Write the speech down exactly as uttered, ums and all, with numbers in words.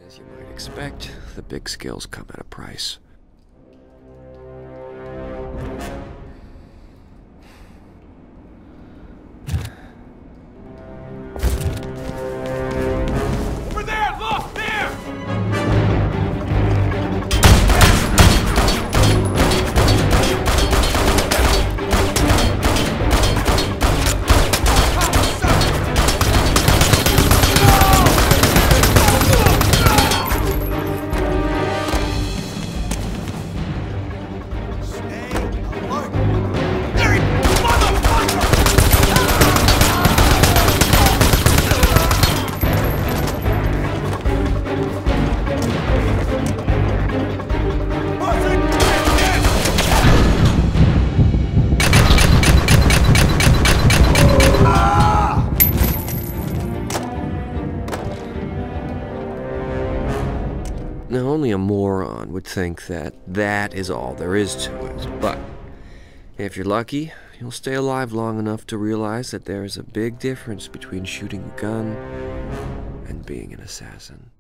As you might expect, the big skills come at a price. Over there! Look! There! Now, only a moron would think that that is all there is to it, but if you're lucky, you'll stay alive long enough to realize that there is a big difference between shooting a gun and being an assassin.